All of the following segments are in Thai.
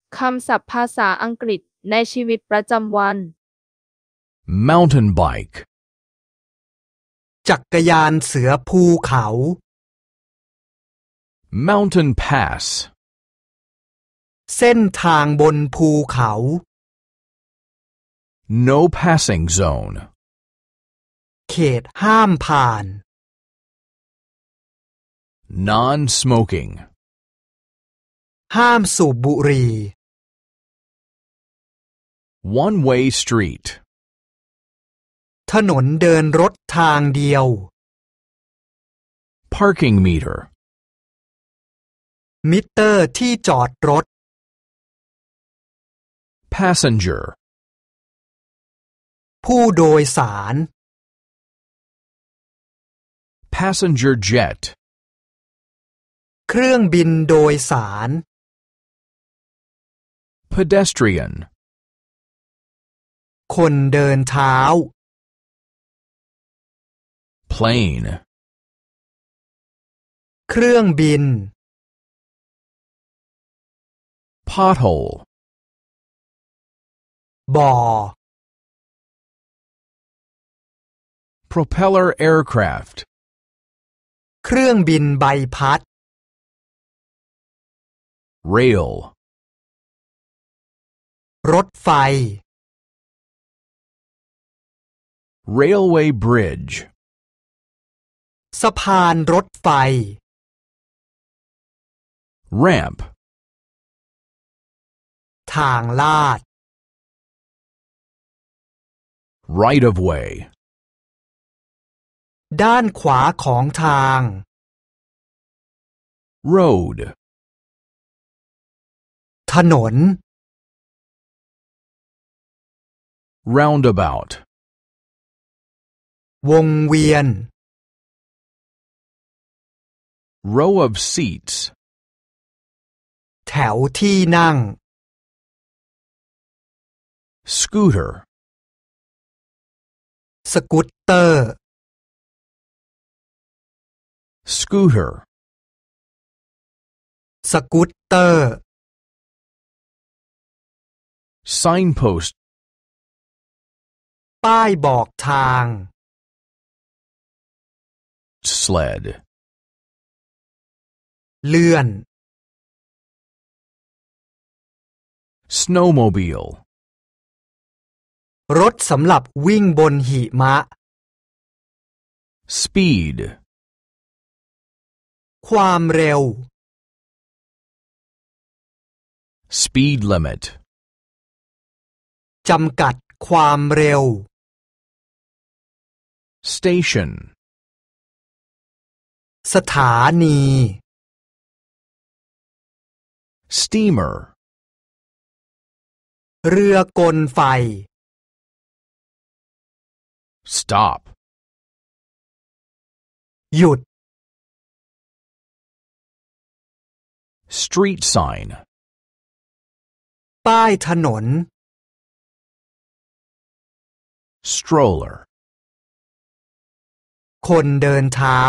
คำศัพท์ภาษาอังกฤษในชีวิตประจำวัน Mountain bike. จักรยานเสือภูเขา Mountain pass. เส้นทางบนภูเขา No passing zone. เขตห้ามผ่าน Non-smoking. ห้ามสูบบุหรี่ One-way street. ถนนเดินรถทางเดียว Parking meter. มิเตอร์ที่จอดรถ Passenger. ผู้โดยสาร Passenger jet. เครื่องบินโดยสาร Pedestrian. คนเดินเท้า Plane. เครื่องบิน Pothole. บ่อ Propeller aircraft. เครื่องบินใบพัด Rail. รถไฟ Railway bridge. สะพานรถไฟ Ramp. ทางลาด Right of way. ด้านขวาของทาง Road. ถนน Roundabout. วงเวียน Row of seats. แถวที่นั่ง Scooter. สกูตเตอร์ Scooter. สกูตเตอร์ Signpost. ป้ายบอกทาง Sled. เลื่อน Snowmobile. รถสำหรับวิ่งบนหิมะ Speed. ความเร็ว Speed limit. จำกัดความเร็ว Station. สถานี Steamer. เรือกลไฟ Stop. หยุด Street sign. ป้ายถนน Stroller. คนเดินเท้า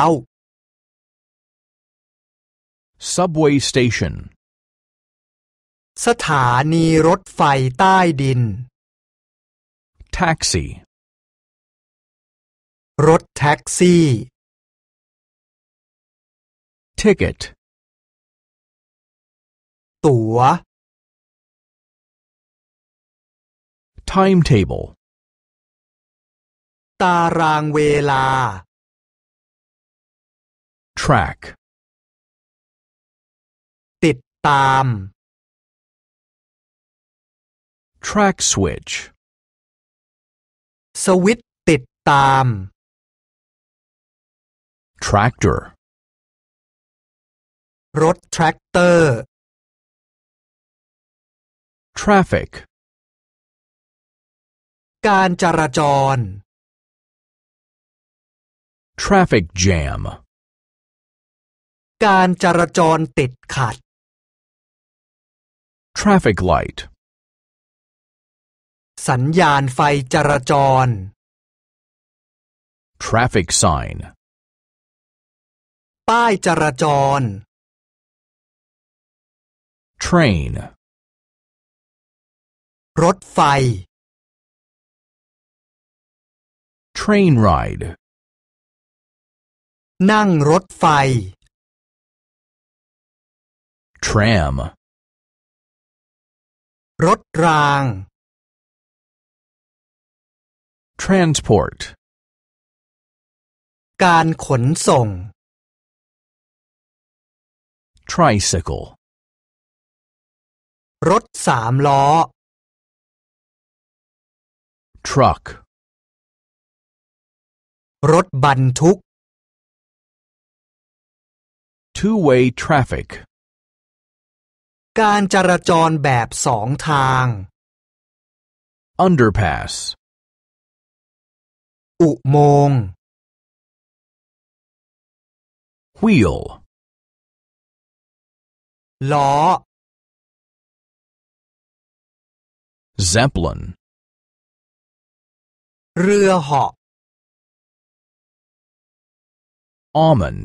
Subway station. สถานีรถไฟใต้ดิน Taxi. รถแท็กซี่ Ticket. ตั๋ว Timetable. ตารางเวลา Track. ติดตาม Track switch. สวิตช์ติดตาม Tractor. รถแทรกเตอร์ Traffic. การจราจร Traffic jam. การจราจรติดขัด Traffic light. สัญญาณไฟจราจร Traffic sign. ป้ายจราจร Train. รถไฟ Train ride. นั่งรถไฟ Tram. รถราง Transport. การขนส่ง Tricycle. รถสามล้อ Truck. รถบรรทุก Two-way traffic. การจราจรแบบสองทาง Underpass. อุโมงค์ Wheel. ล้อ Zeppelin. เรือเหาะ Almond.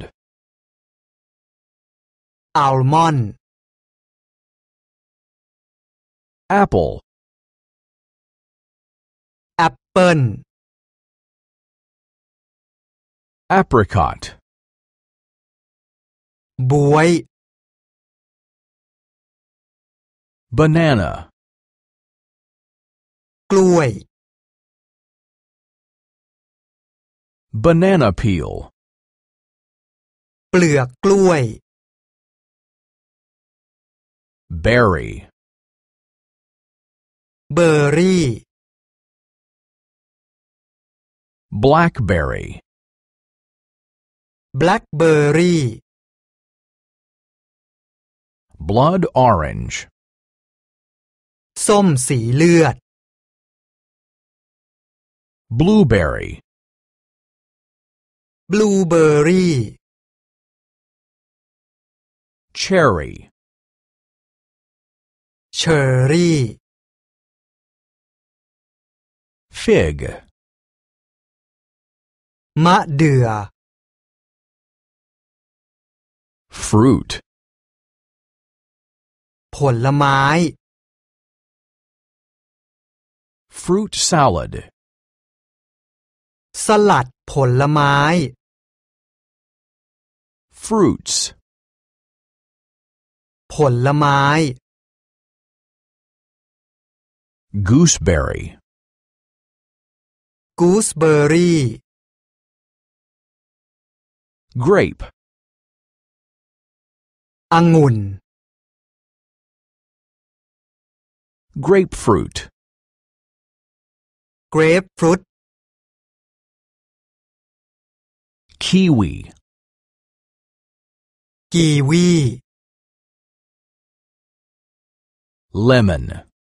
อัลมอนด์ Apple. แอปเปิล Apricot. บวย Banana. กล้วย Banana peel. เปลือกกล้วย Berry. เบอร์รี่ Blackberry. แบล็คเบอร์รี่ Blood orange. ส้มสีเลือด Blueberry. บลูเบอร์รี่ Cherry. เชอร์รี่ Fig. มะเดื่อ Fruit. ผลไม้ Fruit salad. สลัดผลไม้ Fruits. ผลไม้ Gooseberry. กูสเบอร์รี่ Grape. องุ่น Grapefruit. เกรปฟรุต Kiwi. กีวี Lemon.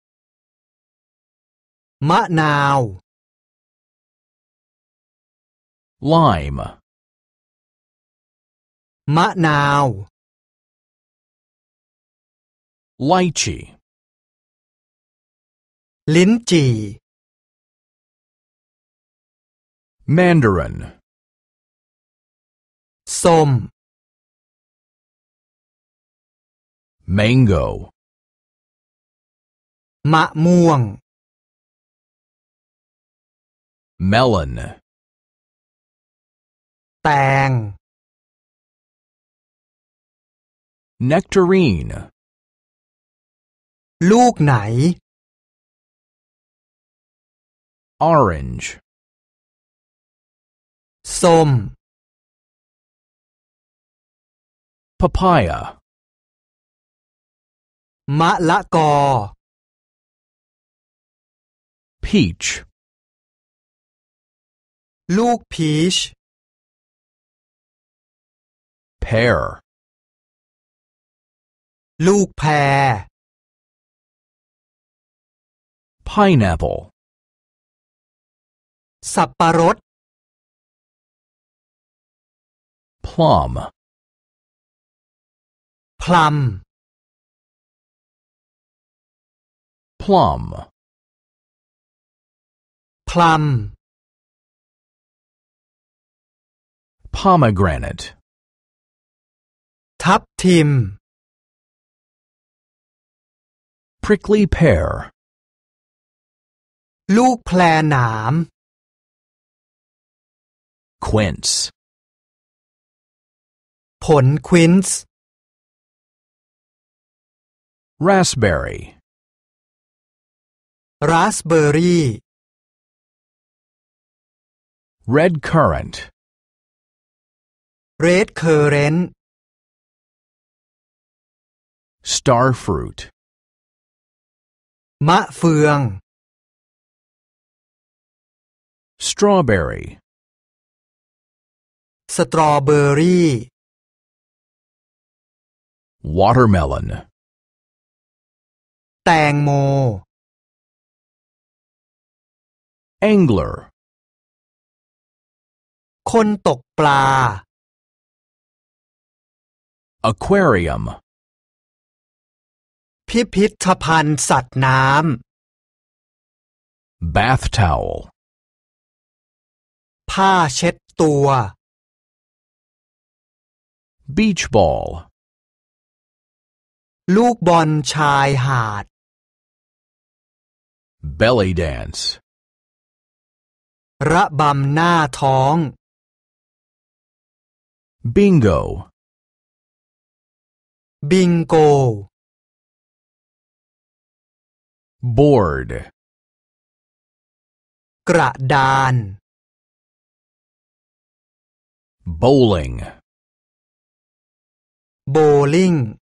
มะนาว Lime. มะนาว Lychee. ลิ้นจี่ Mandarin. ส้ม Mango. มะม่วง Melon. แตง Nectarine. ลูกไหน Orange. ส้ม Papaya. มะละกอ Peach. ลูกพีช Pear. ลูกแพร Pineapple. สับปะรด Plum. พลัม Plum. พลัม Pomegranate. ทับทิม Prickly pear. ลูกแพลหนาม quince, ผลควินซ์ raspberry, ราสเบอร์รี่ red currant, เรดเคอร์เรนต์ star fruit, มะเฟือง strawberry, สตรอเบอร์รี่ watermelon, แตงโม angler, คนตกปลา aquarium, พิพิธภัณฑ์สัตว์น้ำ bath towel, ผ้าเช็ดตัว beach ball, ลูกบอลชายหาด belly dance, ระบำหน้าท้อง bingo, บิงโก board, กระดาน bowling, โบลิ่ง